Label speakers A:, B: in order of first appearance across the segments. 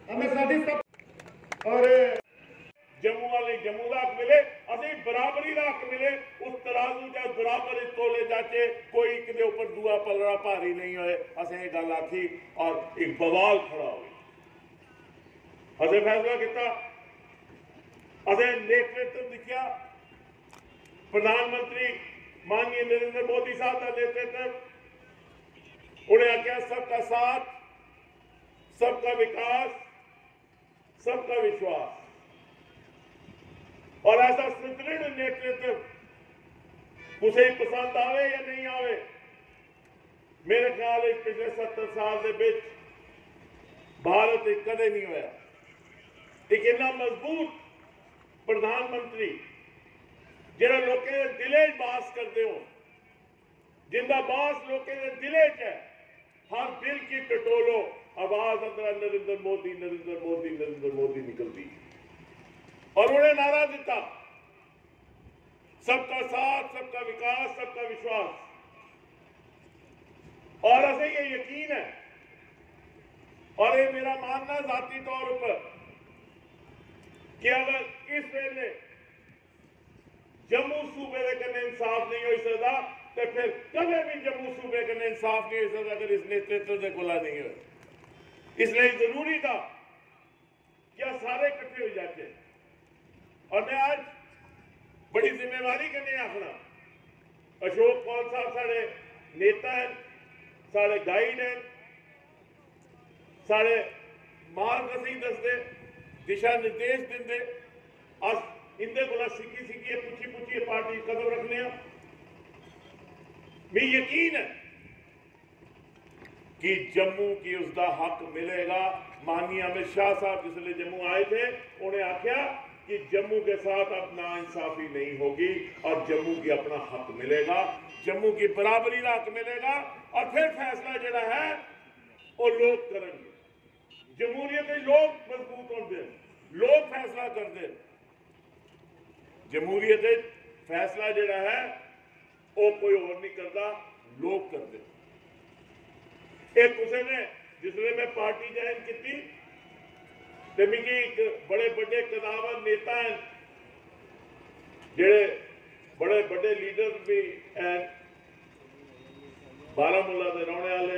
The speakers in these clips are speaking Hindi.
A: हमें साथी सब और जम्मू वाले जम्मू का हक मिले, असं बराबरी का हक मिले। उस तराजू च बराबर तोले जाचे, कोई एक दे ऊपर दूआ पलड़ा भारी नहीं होए। असं ये गल आखी और एक बवाल खड़ा हो, असं फैसला किया, असं नेतृत्व दिखा। प्रधानमंत्री माननीय नरेंद्र मोदी साहब का नेतृत्व, उन्हें आख्या सबका साथ, सबका विकास, सबका विश्वास। और ऐसा सुदृढ़ नेतृत्व उसे पसंद आवे या नहीं आवे, मेरे ख्याल पिछले 70 साल के बीच भारत कदे नहीं होया। एक इतना मजबूत प्रधानमंत्री जिहड़ा लोकें दे दिले बास करते हो, जिंदा बास लोकें दे दिले च है, हर दिल की टटोलो आवाज अंदर नरेंद्र मोदी नरेंद्र मोदी नरेंद्र मोदी निकलती। और उन्हें नारा दिता, सबका साथ, सबका विकास, सबका विश्वास। और ऐसे ये यकीन है और ये मेरा मानना जाती तौर पर कि अगर इस वेले जम्मू सूबे के कन्ने इंसाफ नहीं हो सकता तो फिर कभी भी जम्मू सूबे के कन्ने इंसाफ नहीं हो सकता अगर इस नेतृत्व से गोला नहीं हो। इसलिए जरूरी था कि सारे इकट्ठे हो जाते। और मैं आज बड़ी जिम्मेवारी करने आखना, अशोक कौल साहब साढ़े नेता हैं, साढ़े गाइड हैं, साढ़े मार्ग असी दसते, दिशा निर्देश देंगे। अस इंदे को सीखी सीखिए पुछी पुछिए पार्टी कदम रखने। मैं यकीन है कि जम्मू की उसका हक मिलेगा। माननीय अमित शाह साहब जिसले जम्मू आए थे, उन्हें आख्या कि जम्मू के साथ अब नाइंसाफी नहीं होगी और जम्मू की अपना हक मिलेगा, जम्मू की बराबरी का हक मिलेगा। और फिर फैसला जड़ा है वो लोग करेंगे। जमहूरियत लोग मजबूत होते हैं, लोग फैसला करते हैं। जमहूरियत फैसला जड़ा है वो कोई और नहीं करता, लोग करते। एक किसी ने जिसने मैं पार्टी ज्वाइन की तो मिगी एक बड़े बड़े कदावर नेता हैं, जेड़े बड़े बड़े लीडर भी हैं, बारामूला के रहने वाले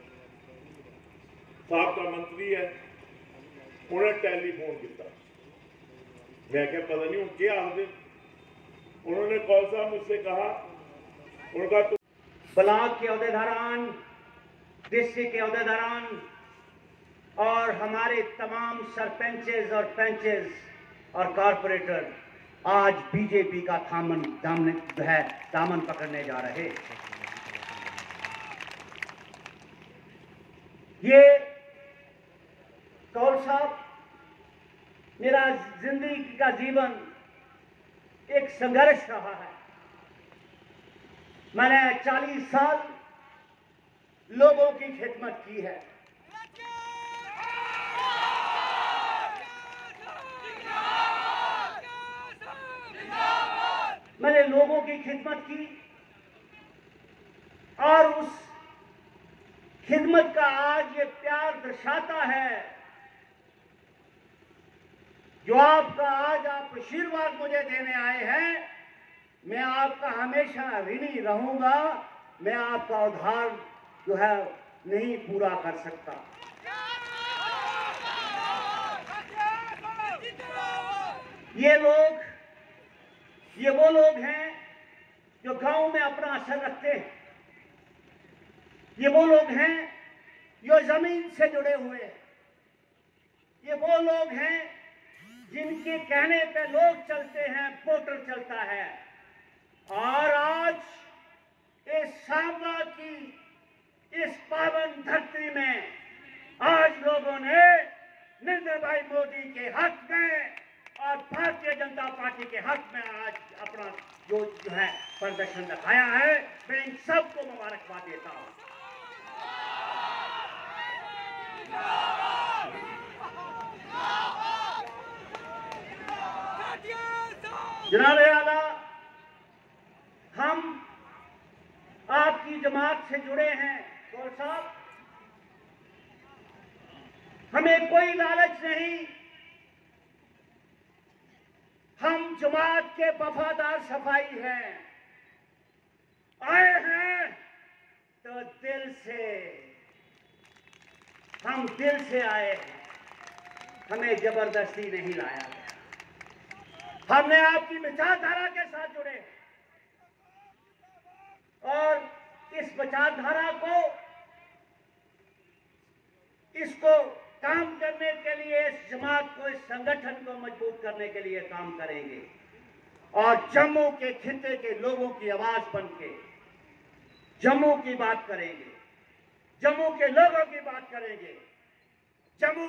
A: साबका मंत्री है, उन्हें टेलीफोन किया। मैं क्या पता नहीं क्या आखिर। उन्होंने कौल साहब मुझसे कहा, उनका
B: ब्लॉक के अहदेदारान, डिस्ट्रिक्ट के अहदेदारान और हमारे तमाम सरपंचेस और पंचेस और कॉरपोरेटर आज बीजेपी का दामन पकड़ने जा रहे। ये कौल साहब, मेरा जिंदगी का जीवन एक संघर्ष रहा है। मैंने 40 साल लोगों की खिदमत की है। मैंने लोगों की खिदमत की और उस खिदमत का आज ये प्यार दर्शाता है जो आपका आज आप आशीर्वाद मुझे देने आए हैं। मैं आपका हमेशा ऋणी रहूंगा। मैं आपका उधार जो है नहीं पूरा कर सकता। ये वो लोग हैं जो गांव में अपना असर रखते हैं। ये वो लोग हैं जो जमीन से जुड़े हुए हैं। ये वो लोग हैं जिनके कहने पे लोग चलते हैं, वोटर चलता है। और आज इस साबा की इस पावन धरती में आज लोगों ने नरेंद्र भाई मोदी के हक में और भारतीय जनता पार्टी के हक में आज अपना जो है प्रदर्शन दिखाया है। मैं इन सबको मुबारकबाद देता हूं। जनाब आला, हम आपकी जमात से जुड़े हैं। कौल साहब, हमें कोई लालच नहीं। हम जमात के वफादार सफाई हैं, आए हैं तो दिल से, हम दिल से आए हैं, हमें जबरदस्ती नहीं लाया गया। हमने आपकी विचारधारा के साथ जुड़े और इस विचारधारा को, इसको काम करने के लिए, इस जमात को, इस संगठन को मजबूत करने के लिए काम करेंगे और जम्मू के खित्ते के लोगों की आवाज बन के जम्मू की बात करेंगे, जम्मू के लोगों की बात करेंगे। जम्मू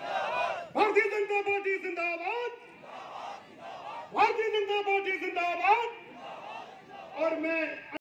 C: भारतीय जनता पार्टी जिंदाबाद, भारतीय जनता पार्टी जिंदाबाद।